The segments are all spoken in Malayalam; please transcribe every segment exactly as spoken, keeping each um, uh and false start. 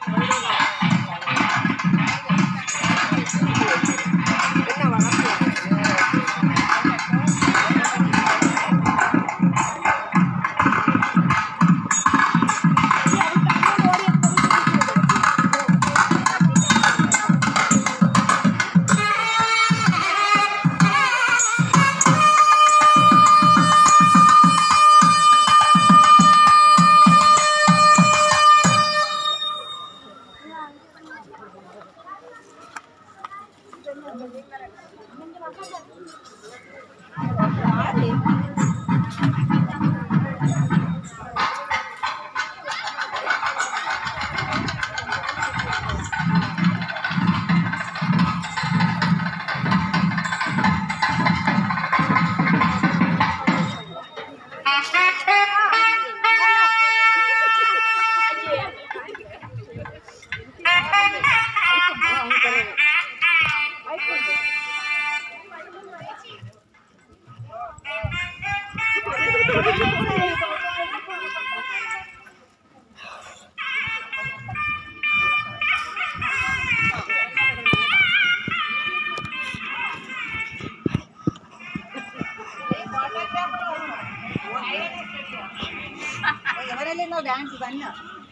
ഡാൻസ് തന്നെ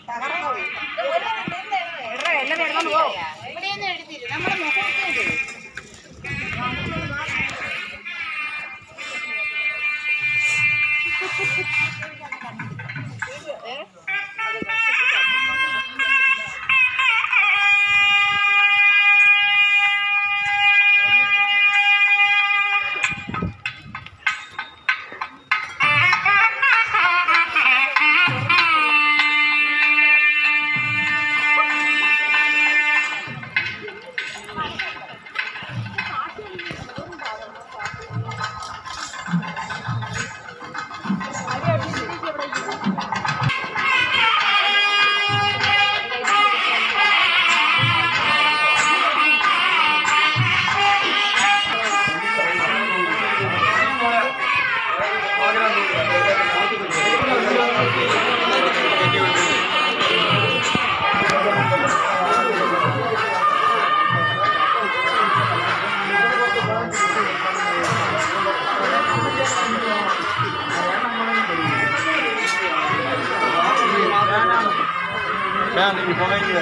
ഇവിടെയൊന്നും എഴുതിയില്ല നമ്മുടെ മുഖത്ത് Jangan di bawah ini.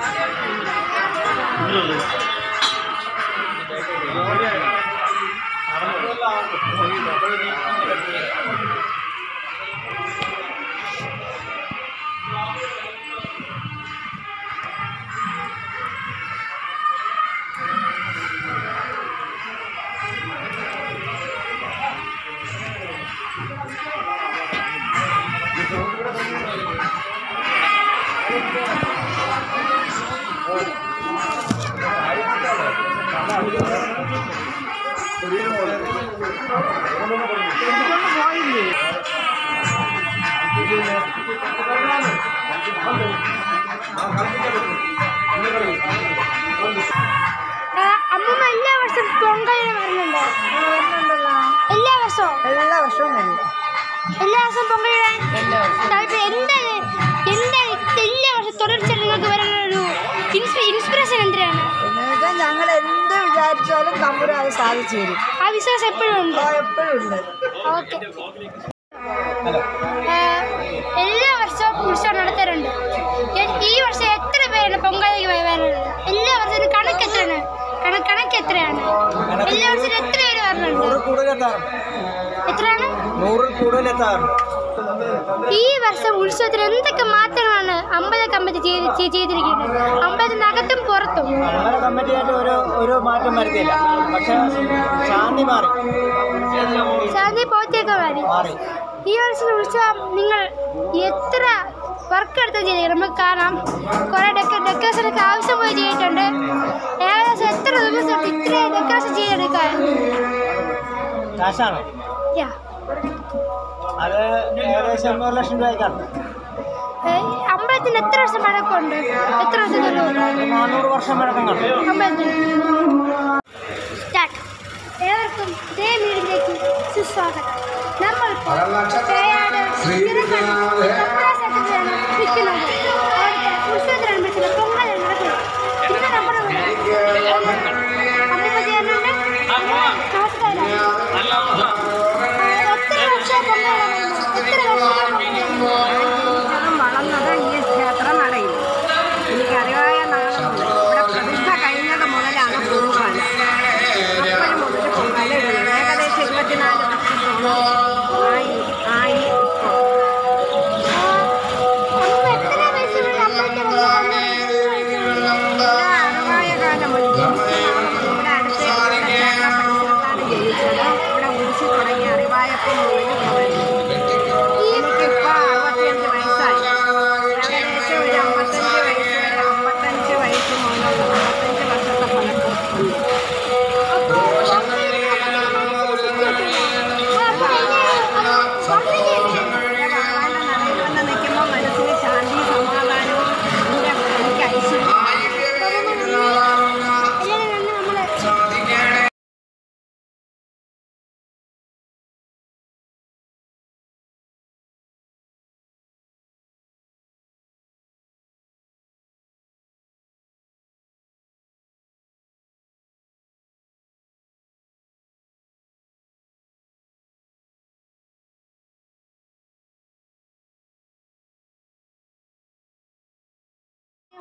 അമ്മ എല്ലാ വർഷവും പൊങ്കലിന് വരുന്നുണ്ടോ? എല്ലാ വർഷവും എല്ലാ വർഷവും വരും. എല്ലാ വർഷവും പൊങ്കലിടാൻ എന്താണ് എന്താണ് എല്ലാ വർഷവും തുടർച്ചയായി നിങ്ങൾക്ക് വരാനൊരു ഇൻസ്പിറേഷൻ എന്തിനാണ്? എന്നുവെച്ചാൽ ഞങ്ങൾ എന്ത് വിചാരിച്ചാലും തമ്പുരാൻ അത് സാധിച്ചു തരും. ആ വിശ്വാസം എപ്പോഴും ഉണ്ട്. എപ്പോഴും ഉണ്ട്. ഓക്കെ. എല്ലാ വർഷവും ഉത്സവം നടത്താറുണ്ട്. ഈ വർഷം എത്ര പേരാണ് പൊങ്കാലയ്ക്ക് വരാനുള്ളത്? എല്ലാ വർഷവും കണക്ക് എത്രയാണ്? കണക്ക് എത്രയാണ്? എല്ലാ വർഷവും എത്ര പേര് വരണുണ്ട്? എത്രയാണ്? ഈ വർഷം ഉത്സവത്തിൽ എന്തൊക്കെ മാറ്റങ്ങളാണ് അമ്പല കമ്മിറ്റി ചെയ്തിരിക്കുന്നത്? അമ്പലത്തിനകത്തും പുറത്തും കമ്മിറ്റിയായിട്ട് ഒരു ഒരു മാറ്റം വരുത്തിയില്ല. പക്ഷേ ശാന്തി മാറി, ശാന്തി പോറ്റൊക്കെ മാറി. ഈ വർഷം ഉത്സവം നിങ്ങൾ എത്ര വർക്ക് എടുത്ത് ചെയ്തിരിക്കും? നമുക്ക് കാണാം കുറെ ഡെക്കറേഷനൊക്കെ ആവശ്യം പോയി ചെയ്തിട്ടുണ്ട്. ഏകദേശം എത്ര ദിവസം ഇത്ര ഡെക്കറേഷൻ ചെയ്തെടുക്കാൻ? കാശാണോ? അത് ഏകദേശം ഒരു ലക്ഷം രൂപയ്ക്കാണ്. അമ്പലത്തിന് എത്ര വർഷം പഴക്കമുണ്ട്? എത്ര വർഷം? നാനൂറ് വർഷം പഴക്കം കാണും അമ്പലത്തിന്. ഏവർക്കും ഇതേ വീടിലേക്ക് സുസ്വാഗതം. നമ്മളിപ്പോൾ നിൽക്കുന്നത് അവിടുത്തെ ഉത്സവത്തിനനുസരിച്ചുള്ള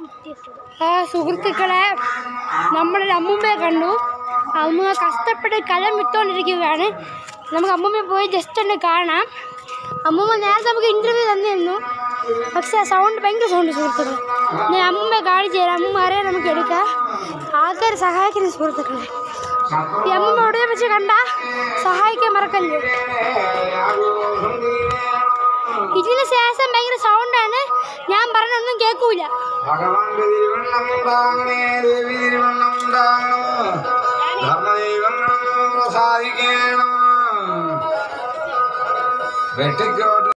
ആ സുഹൃത്തുക്കളെ, നമ്മളൊരു അമ്മൂമ്മയെ കണ്ടു. അമ്മ കഷ്ടപ്പെട്ട് കലം വിട്ടുകൊണ്ടിരിക്കുകയാണ്. നമുക്ക് അമ്മൂമ്മയെ പോയി ജസ്റ്റ് ഒന്ന് കാണാം. അമ്മൂമ്മ നേരത്തെ നമുക്ക് ഇൻ്റർവ്യൂ തന്നിരുന്നു, പക്ഷേ ആ സൗണ്ട് ഭയങ്കര സൗണ്ട് സുഹൃത്തുക്കളെ. ഞാൻ അമ്മൂമ്മയെ കാണിച്ചു തരാം. അമ്മൂമ്മ അറിയാൻ നമുക്ക് എടുക്കാം. ആൾക്കാർ സഹായിക്കുന്ന സുഹൃത്തുക്കളെ. ഈ അമ്മൂമ്മ എവിടെ വെച്ച് കണ്ട സഹായിക്കാൻ മറക്കല്ലേ. ഇതിന് ശേഷം ഭയങ്കര സൗണ്ടാണ്, ഞാൻ പറഞ്ഞൊന്നും കേൾക്കൂല. ഭഗവാന്റെ തിരുവണ്ണം ഉണ്ടാകണേ, ദേവി തിരുവണ്ണം ഉണ്ടാകണം, ധർമ്മദൈവങ്ങൾ പ്രസാദിക്കണം. വെട്ടിക്കോട്ട്